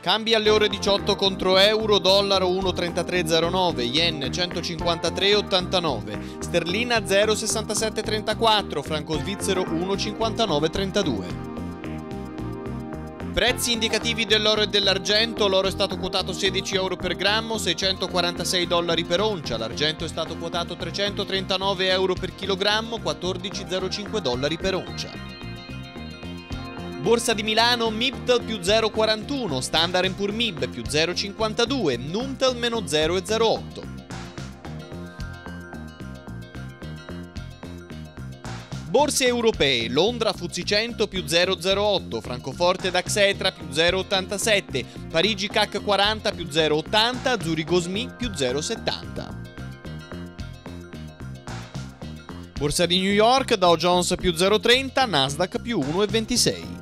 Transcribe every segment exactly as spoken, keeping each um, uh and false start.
Cambi alle ore diciotto contro euro, dollaro uno virgola trentatré zero nove, yen centocinquantatré virgola ottantanove, sterlina zero virgola sessantasette trentaquattro, franco svizzero uno virgola cinquantanove trentadue. Prezzi indicativi dell'oro e dell'argento: l'oro è stato quotato sedici euro per grammo, seicentoquarantasei dollari per oncia, l'argento è stato quotato trecentotrentanove euro per chilogrammo, quattordici virgola zero cinque dollari per oncia. Borsa di Milano, Mibtel più zero virgola quarantuno, Standard and Poor's Mib più zero virgola cinquantadue, Numtel meno zero virgola zero otto. Borse europee: Londra F T S E cento più zero virgola zero otto, Francoforte Dax Etra più zero virgola ottantasette, Parigi C A C quaranta più zero virgola ottanta, Zurigo S M I più zero virgola settanta. Borsa di New York, Dow Jones più zero virgola trenta, Nasdaq più uno virgola ventisei.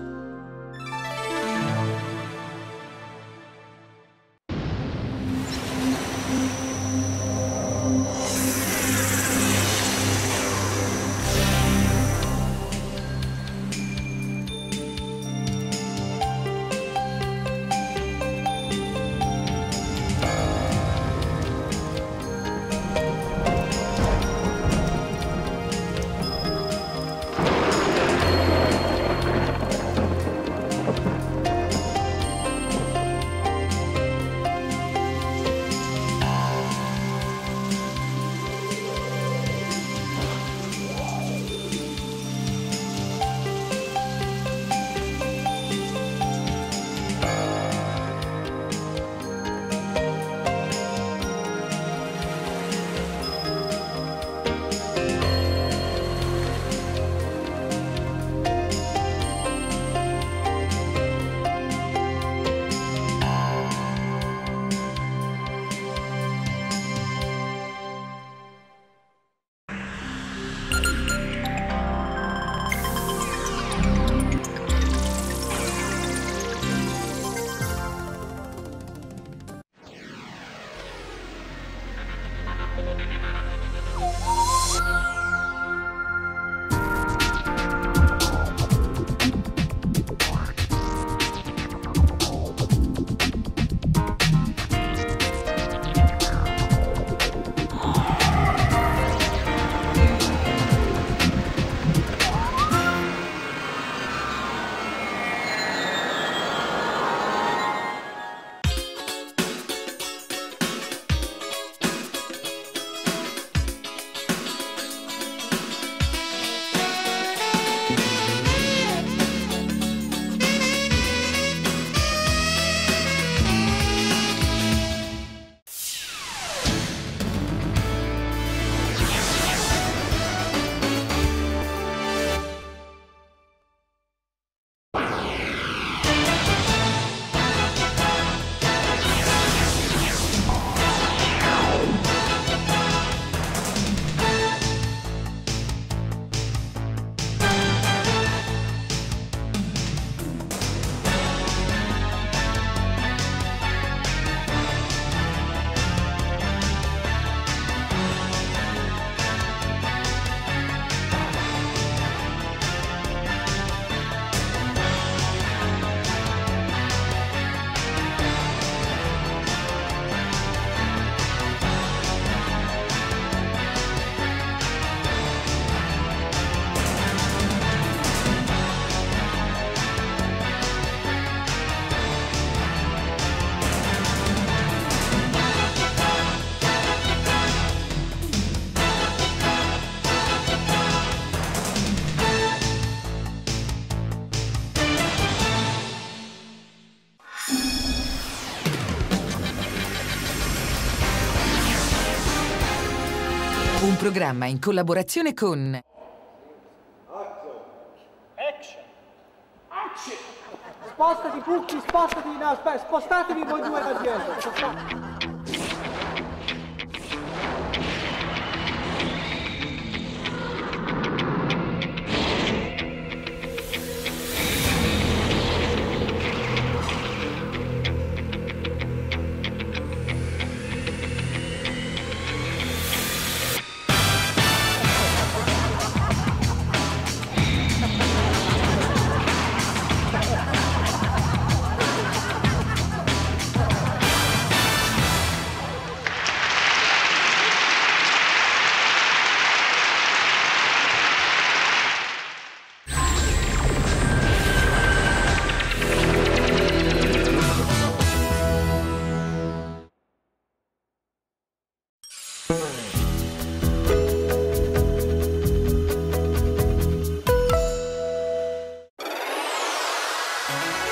Un programma in collaborazione con Action! Action! Spostati, Pucci, spostati, no, aspetta, spostatevi voi due da dietro. Spostatevi. Ciao.